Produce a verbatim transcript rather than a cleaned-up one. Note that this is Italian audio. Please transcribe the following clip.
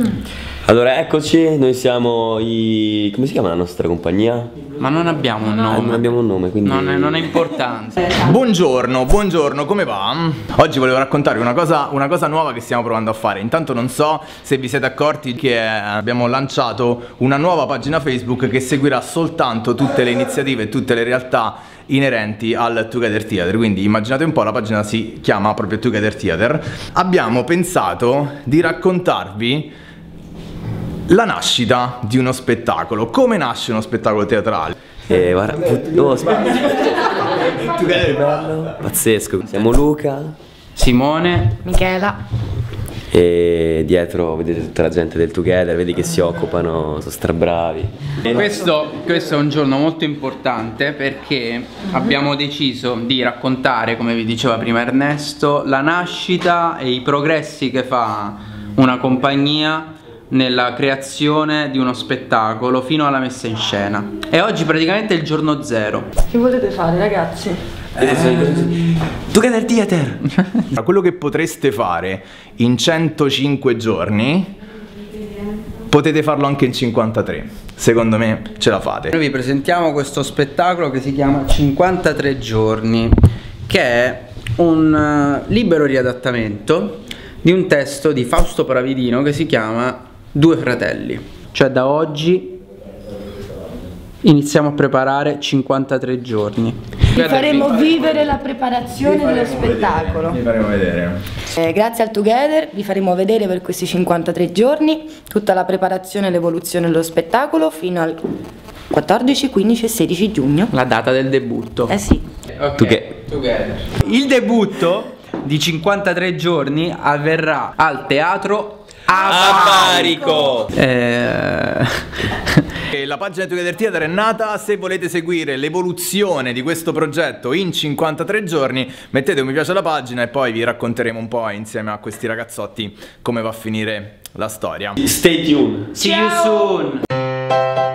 Allora eccoci, noi siamo i... come si chiama la nostra compagnia? Ma non abbiamo un nome. Ah, non abbiamo un nome, quindi... Non è, non è importante. Buongiorno, buongiorno, come va? Oggi volevo raccontarvi una cosa, una cosa nuova che stiamo provando a fare. Intanto non so se vi siete accorti che abbiamo lanciato una nuova pagina Facebook che seguirà soltanto tutte le iniziative e tutte le realtà inerenti al Together Theater. Quindi immaginate un po', la pagina si chiama proprio Together Theater. Abbiamo pensato di raccontarvi la nascita di uno spettacolo. Come nasce uno spettacolo teatrale? Eh, guarda, oh, pazzesco. Siamo Luca, Simone, Michela. e dietro vedete tutta la gente del Together, vedi che si occupano, sono strabravi. questo, questo è un giorno molto importante perché abbiamo deciso di raccontare, come vi diceva prima Ernesto, la nascita e i progressi che fa una compagnia nella creazione di uno spettacolo fino alla messa in scena. E oggi praticamente è il giorno zero. Che volete fare, ragazzi? Eh, Together Theater! Quello che potreste fare in centocinque giorni potete farlo anche in cinquantatré. Secondo me ce la fate. Noi vi presentiamo questo spettacolo che si chiama cinquantatré giorni, che è un uh, libero riadattamento di un testo di Fausto Paravidino che si chiama Due fratelli. Cioè da oggi iniziamo a preparare cinquantatré giorni. Vi faremo vivere la preparazione dello spettacolo. Vi faremo vedere. Eh, grazie al Together vi faremo vedere per questi cinquantatré giorni tutta la preparazione e l'evoluzione dello spettacolo fino al quattordici, quindici e sedici giugno. La data del debutto. Eh sì. Ok, Together. Together. Il debutto di cinquantatré giorni avverrà al teatro Abarico! Eh... La pagina Together Theater è nata. Se volete seguire l'evoluzione di questo progetto in cinquantatré giorni, mettete un mi piace alla pagina e poi vi racconteremo un po' insieme a questi ragazzotti come va a finire la storia. Stay tuned! See you soon!